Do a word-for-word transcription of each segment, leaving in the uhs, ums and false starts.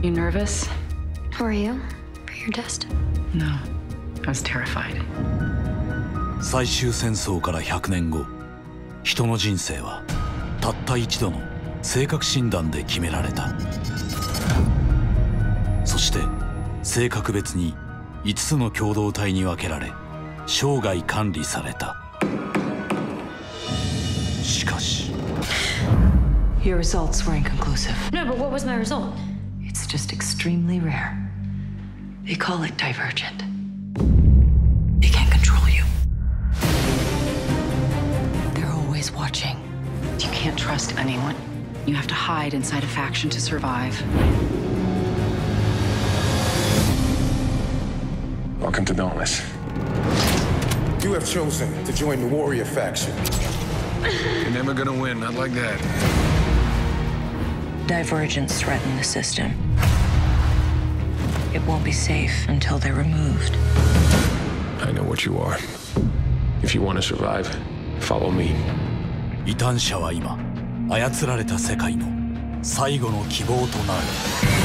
You nervous? Were you? For your test? No. I was terrified. 最終戦争からひゃくねんご、人の人生はたった一度の性格診断で決められた。そして性格別にいつつの共同体に分けられ生涯管理された。しかし Your results were inconclusive. No, but what was my result? It's just extremely rare. They call it divergent. They can't control you. They're always watching. You can't trust anyone. You have to hide inside a faction to survive. Welcome to Dauntless. You have chosen to join the warrior faction. You're never gonna win, not like that. Divergents threaten the system. It won't be safe until they're removed. I know what you are. If you want to survive, follow me. 異端者は今操られた世界の最後の希望となる。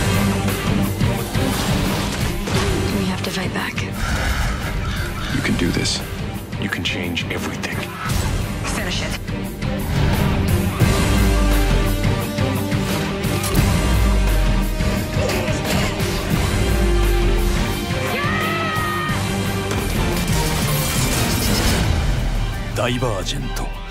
We have to fight back. You can do this. You can change everything. Finish it. Divergent